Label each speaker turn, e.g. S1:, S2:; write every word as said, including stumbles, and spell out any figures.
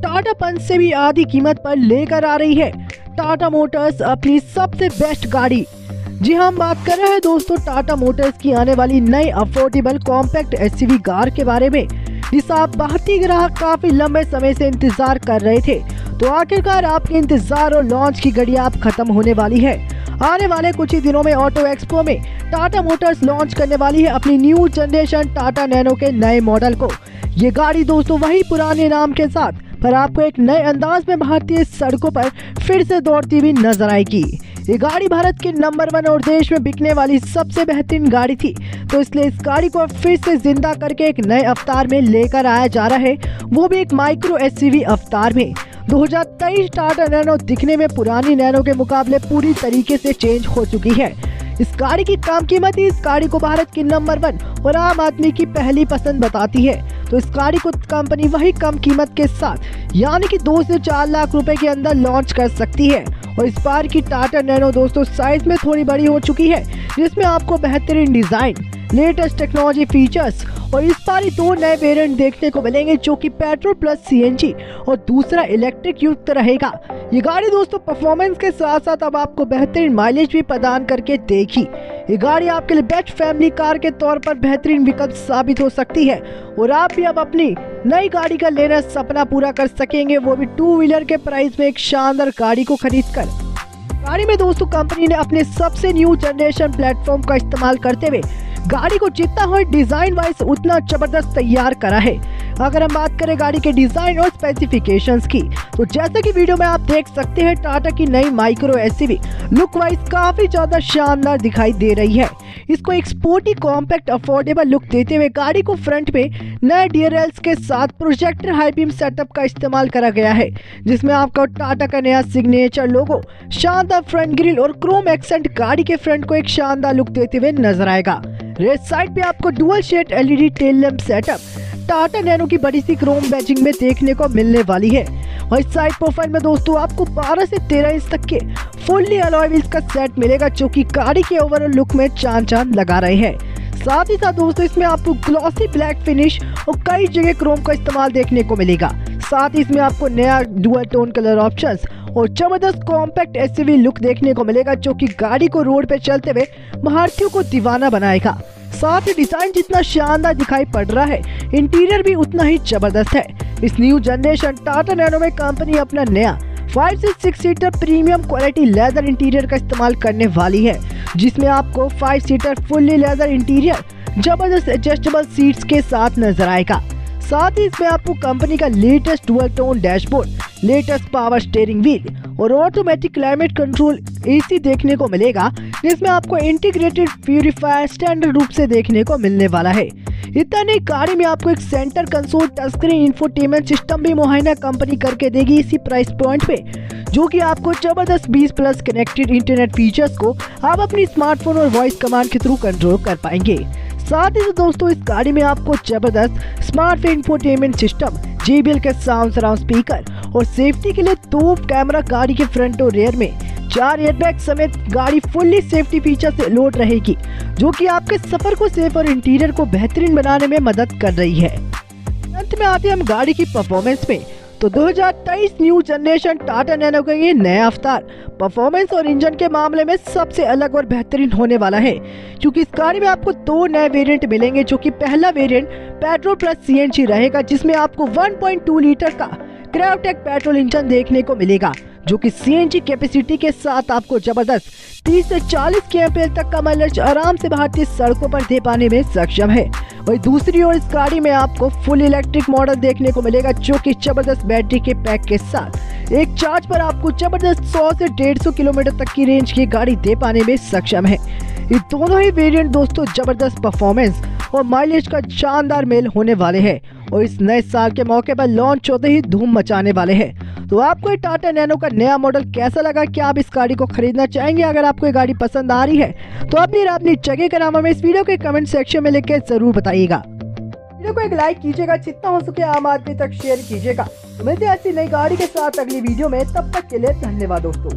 S1: टाटा पंच से भी आधी कीमत पर लेकर आ रही है टाटा मोटर्स अपनी सबसे बेस्ट गाड़ी। जी हाँ, हम बात कर रहे हैं दोस्तों टाटा मोटर्स की आने वाली नई अफोर्डेबल कॉम्पैक्ट एसयूवी कार के बारे में, जिसका आप भारतीय ग्राहक काफी लंबे समय से इंतजार कर रहे थे। तो आखिरकार आपके इंतजार और लॉन्च की घड़ी आप खत्म होने वाली है। आने वाले कुछ ही दिनों में ऑटो एक्सपो में टाटा मोटर्स लॉन्च करने वाली है अपनी न्यू जनरेशन टाटा नैनो के नए मॉडल को। ये गाड़ी दोस्तों वही पुराने नाम के साथ पर आपको एक नए अंदाज में भारतीय सड़कों पर फिर से दौड़ती हुई नजर आएगी। ये गाड़ी भारत के नंबर वन और देश में बिकने वाली सबसे बेहतरीन गाड़ी थी, तो इसलिए इस गाड़ी को फिर से जिंदा करके एक नए अवतार में लेकर आया जा रहा है, वो भी एक माइक्रो एसयूवी अवतार में। दो हज़ार तेईस टाटा नैनो दिखने में पुरानी नैनो के मुकाबले पूरी तरीके से चेंज हो चुकी है। इस गाड़ी की कम कीमत ही इस गाड़ी को भारत की नंबर वन और आम आदमी की पहली पसंद बताती है। तो इस गाड़ी को कंपनी वही कम कीमत के साथ यानी कि दो से चार लाख रुपए के अंदर लॉन्च कर सकती है। और इस बार की टाटा नैनो दोस्तों साइज में थोड़ी बड़ी हो चुकी है, जिसमें आपको बेहतरीन डिजाइन, लेटेस्ट टेक्नोलॉजी फीचर्स और इस बार दो नए वेरिएंट देखने को मिलेंगे, जो कि पेट्रोल प्लस सीएनजी और दूसरा इलेक्ट्रिक युक्त रहेगा। ये गाड़ी दोस्तों परफॉर्मेंस के साथ साथ अब आपको बेहतरीन माइलेज भी प्रदान करके देगी। ये गाड़ी आपके लिए बेस्ट फैमिली कार के तौर पर बेहतरीन विकल्प साबित हो सकती है और आप भी अब अपनी नई गाड़ी का लेना सपना पूरा कर सकेंगे, वो भी टू व्हीलर के प्राइस में एक शानदार गाड़ी को खरीद कर। गाड़ी में दोस्तों कंपनी ने अपने सबसे न्यू जनरेशन प्लेटफॉर्म का इस्तेमाल करते हुए गाड़ी को जितना हो डिजाइन वाइज उतना जबरदस्त तैयार करा है। अगर हम बात करें गाड़ी के डिजाइन और स्पेसिफिकेशंस की, तो जैसे कि वीडियो में आप देख सकते हैं टाटा की नई माइक्रो एसयूवी लुक वाइज काफी ज्यादा शानदार दिखाई दे रही है। इसको एक स्पोर्टी कॉम्पैक्ट अफोर्डेबल लुक देते हुए गाड़ी को फ्रंट में नए डीआरएल्स के साथ प्रोजेक्टर हाई बीम सेटअप का इस्तेमाल करा गया है, जिसमें आपको टाटा का नया सिग्नेचर लोगो, शानदार फ्रंट ग्रिल और क्रोम एक्सेंट गाड़ी के फ्रंट को एक शानदार लुक देते हुए नजर आएगा। रेड साइड पे आपको dual shade LED tail lamp setup Tata Nano की बड़ी सी क्रोम बैजिंग में देखने को मिलने वाली है। और इस साइड प्रोफाइल में दोस्तों आपको बारह से तेरह इंच तक के फुल्ली अलॉय व्हील्स का सेट मिलेगा, जो कि गाड़ी के ओवरऑल लुक में चांद चांद लगा रहे हैं। साथ ही साथ दोस्तों इसमें आपको ग्लॉसी ब्लैक फिनिश और कई जगह क्रोम का इस्तेमाल देखने को मिलेगा। साथ ही इसमें आपको नया डुअल टोन कलर ऑप्शंस और जबरदस्त कॉम्पैक्ट एसयूवी लुक देखने को मिलेगा, जो कि गाड़ी को रोड पे चलते हुए भारतीयों को दीवाना बनाएगा। साथ ही डिजाइन जितना शानदार दिखाई पड़ रहा है, इंटीरियर भी उतना ही जबरदस्त है। इस न्यू जनरेशन टाटा नैनो में कंपनी अपना नया फाइव से six seater premium quality leather interior का इस्तेमाल करने वाली है, जिसमें आपको five seater fully leather interior जबरदस्त एडजस्टेबल सीट्स के साथ नजर आएगा। साथ ही इसमें आपको कंपनी का latest dual tone dashboard, latest power steering wheel और ऑटोमेटिक क्लाइमेट कंट्रोल एसी देखने को मिलेगा, जिसमें आपको इंटीग्रेटेड प्यूरीफायर स्टैंडर्ड रूप से देखने को मिलने वाला है। इतना नहीं, गाड़ी में आपको एक centre console touch screen infotainment system भी मुहैया कंपनी करके देगी इसी प्राइस पॉइंट पे, जो कि आपको जबरदस्त बीस प्लस कनेक्टेड इंटरनेट फीचर्स को आप अपनी स्मार्टफोन और वॉइस कमांड के थ्रू कंट्रोल कर पाएंगे। साथ ही दोस्तों इस गाड़ी में आपको जबरदस्त स्मार्ट इंफोटेनमेंट सिस्टम, जेबीएल के साउंड सराउंड स्पीकर और सेफ्टी के लिए दो कैमरा गाड़ी के फ्रंट और रेयर में, चार एयरबैग समेत गाड़ी फुल्ली सेफ्टी फीचर से लोड रहेगी, जो कि आपके सफर को सेफ और इंटीरियर को बेहतरीन बनाने में मदद कर रही है। अंत में आते हैं हम गाड़ी की परफॉर्मेंस में, तो दो हज़ार तेईस न्यू जनरेशन टाटा नैनो का ये नया अवतार परफॉर्मेंस और इंजन के मामले में सबसे अलग और बेहतरीन होने वाला है, क्योंकि इस गाड़ी में आपको दो नए वेरिएंट मिलेंगे, जो कि पहला वेरिएंट पेट्रोल प्लस सीएनजी रहेगा, जिसमें आपको वन पॉइंट टू लीटर का क्रेवटेक पेट्रोल इंजन देखने को मिलेगा, जो कि सीएनजी कैपेसिटी के साथ आपको जबरदस्त तीस से चालीस किलोमीटर तक का माइलेज आराम से भारतीय सड़कों पर दे पाने में सक्षम है। वही दूसरी ओर इस गाड़ी में आपको फुल इलेक्ट्रिक मॉडल देखने को मिलेगा, जो कि जबरदस्त बैटरी के पैक के साथ एक चार्ज पर आपको जबरदस्त सौ से डेढ़ सौ किलोमीटर तक की रेंज की गाड़ी दे पाने में सक्षम है। ये दोनों ही वेरिएंट दोस्तों जबरदस्त परफॉर्मेंस और माइलेज का शानदार मेल होने वाले हैं और इस नए साल के मौके पर लॉन्च होते ही धूम मचाने वाले हैं। तो आपको ये टाटा नैनो का नया मॉडल कैसा लगा? क्या आप इस गाड़ी को खरीदना चाहेंगे? अगर आपको ये गाड़ी पसंद आ रही है तो अपनी अपनी जगह का नाम हमें इस वीडियो के कमेंट सेक्शन में लिख के जरूर बताइएगा। वीडियो को एक लाइक कीजिएगा, जितना हो सके आम आदमी तक शेयर कीजिएगा। तो मिलते हैं ऐसी नई गाड़ी के साथ अगली वीडियो में, तब तक के लिए धन्यवाद दोस्तों।